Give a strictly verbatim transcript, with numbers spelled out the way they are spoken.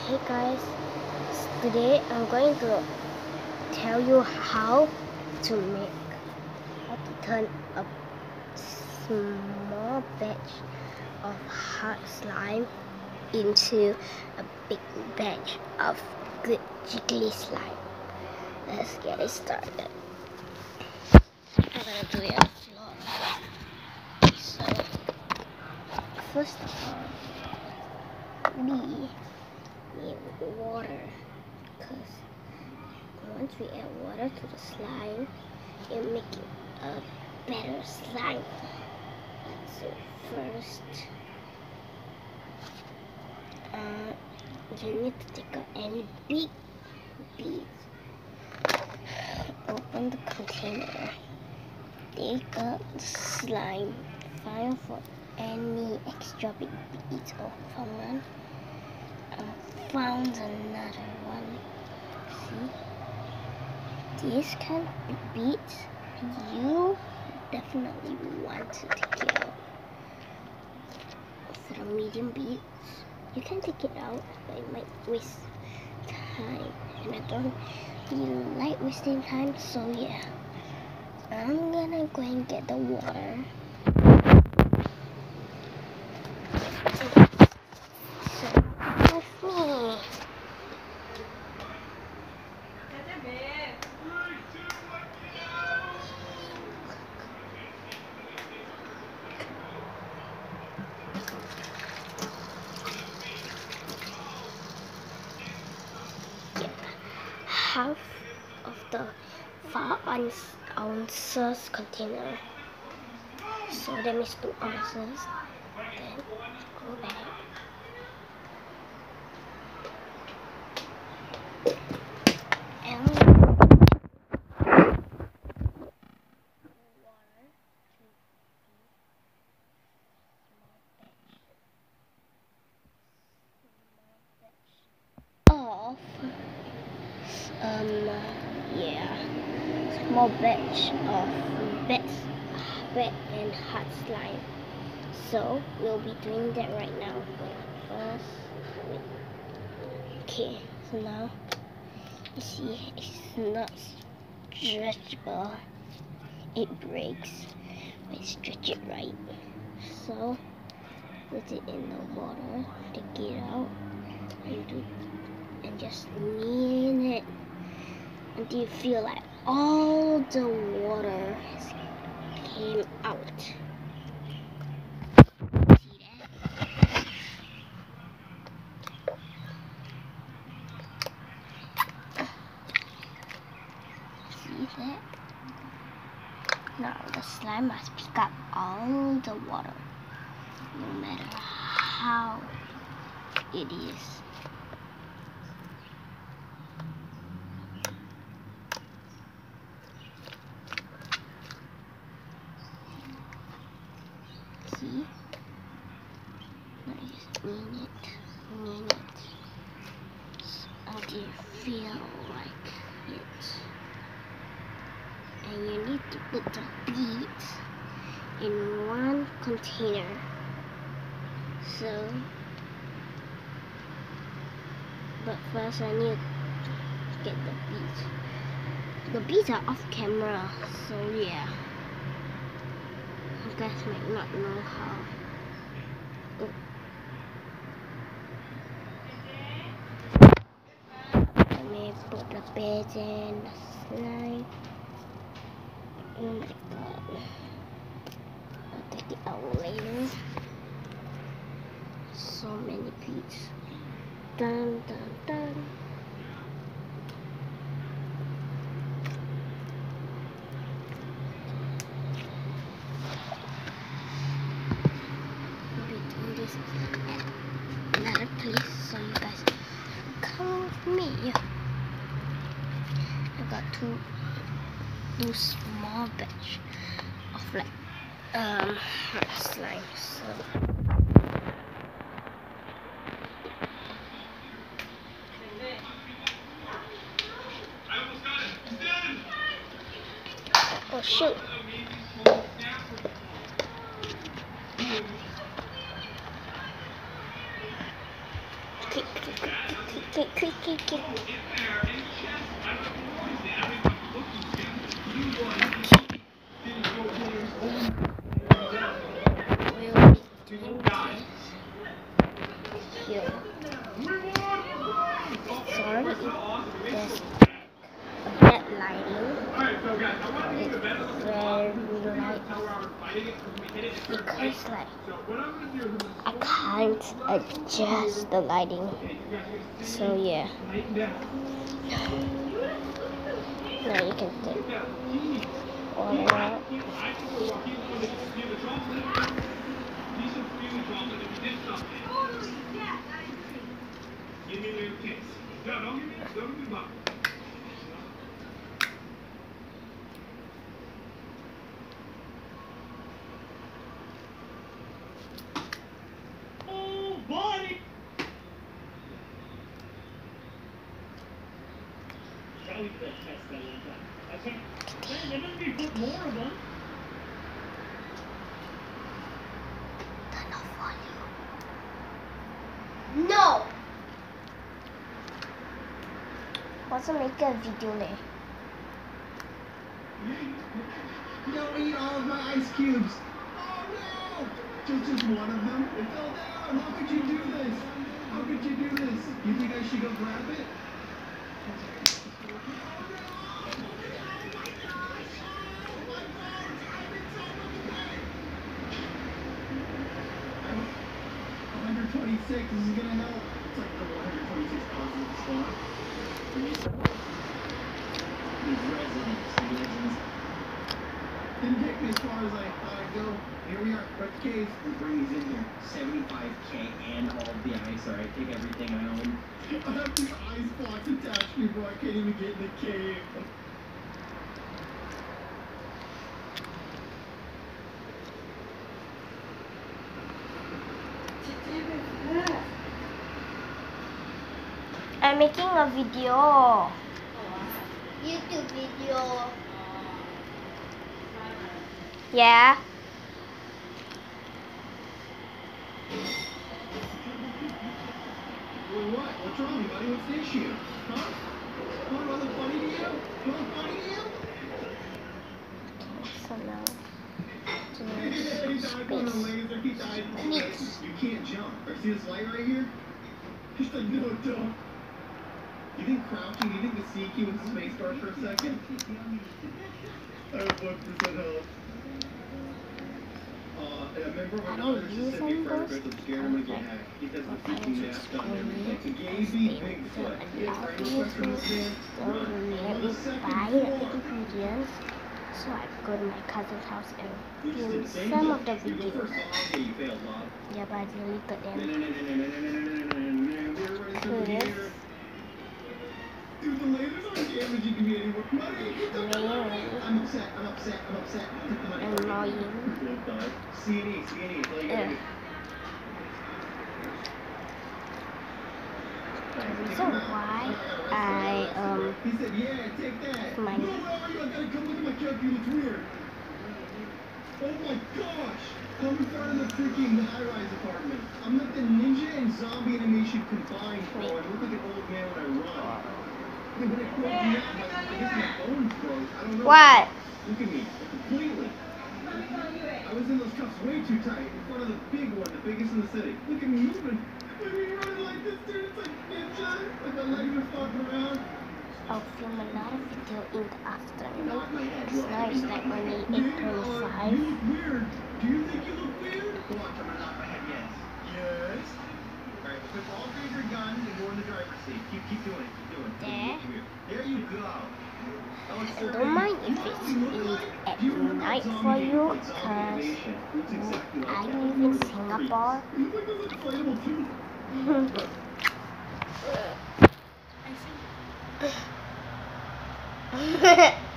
Hey guys, today I'm going to tell you how to make, how to turn a small batch of hard slime into a big batch of good jiggly slime. Let's get it started. I'm gonna do it on the floor. So, first of all, we need water, because once we add water to the slime, it'll make it a better slime. So first, uh, you need to take out any big beads. Open the container. Take out the slime. Find for any extra big beads or found one. Uh, found another one. See? These kind of big beads, you definitely want to take it out. For the medium beads, you can take it out, but it might waste time. And I don't really like wasting time, so yeah. I'm gonna go and get the water. So, with me. Half of the five ounces container, so that means two ounces. Then go back. And water of um yeah small batch of beds wet and hard slime. So we'll be doing that right now. First, wait. Okay, so now you see it's not stretchable, it breaks when you stretch it right. So put it in the water, take it out, and do and just knead it until you feel like all the water came out. See that? See that? Now the slime must pick up all the water, no matter how it is. See? Now you just knead it, knead it until you feel like it. And you need to put the beads in one container. So, but first I need to get the beads. The beads are off camera, so yeah. You guys might not know how. Oh. Let me put the beads in the slime. Oh my god. I'll take it out later. So many beads. Dun dun dun. We'll be doing this at another place, so you guys come with me. I got two two small batch of like um hard slime. So oh shoot. Kick, kick, kick, kick, kick, kick. Sorry if there's a bad lighting. It's very light because like I can't adjust the lighting. So yeah. Now you can take all out. We could test that one time. Okay. Man, there must be put more of them. Turn off volume. No! Wasn't make a video there. Don't eat all of my ice cubes. Oh no! Just, just one of them? It fell down. How could you do this? How could you do this? You think I should go grab it? one twenty-six, this is gonna help. It's like the one hundred twenty-six positive spawn. These residents, legends. Didn't take me as far as I thought I'd go. Here we are, Quick Cave. We bring these in here. seventy-five K and all of the ice. Alright, take everything I own. I have these ice blocks attached to me, bro. I can't even get in the cave. I'm making a video. YouTube video. Yeah. Well, what? What's wrong, buddy? What's the issue? Huh? What, what look funny to you? What look funny to you? So now, He died from the laser. He died from the laser. You can't jump. Or see this light right here? He's like, no, don't. You think crouching, you think the C key with the space bar for a second? I have one percent health. Uh, I remember when I was just sitting in front of it, I'm scared I'm gonna get hacked. He does the freaking mask on everything. The Gazy Bigfoot. His friend request from this man. Run. On the second buy the floor. ingredients. So I go to my cousin's house and You just film did the same some thing. of the You go videos. first, Bob. Okay, you failed, Bob. Yeah, but I deleted No, them. no, no, no, no, no, no, no, no, no, no, no, no. We're running through Yes. here. Dude, the lasers aren't damaging me anymore. Money, get the money. I'm upset, I'm upset, I'm upset. Take the money. Annoying. C and E, C and E, that's all you gotta Yeah. do. The reason why I um He said, yeah, take that. My- No, where are you? I gotta come look at my character. You look weird. Oh my gosh. Come in front of the freaking high-rise apartment. I'm like the ninja and zombie animation combined, bro. I look like an old man when I run. When I broke me out, my, I guess my bones broke. I don't know. What? Look at me. Completely. I was in those cuffs way too tight. In front of the big one, the biggest in the city. Look at me moving. Look at me running like this, dude. It's like ninja. Like my legs are flopping around. I'll film another video in the afternoon. Nod my head. Because now it's like only eight You twenty-five. look weird. Do you think you look weird? Watch, I'm gonna nod my head yes. Yes. Alright, put all three of your guns and go in the driver's seat. Keep, keep doing it. Keep doing it. There. There you go. I don't mind if it's late at night for you, because I live in Singapore. You look like those inflatable too. I see.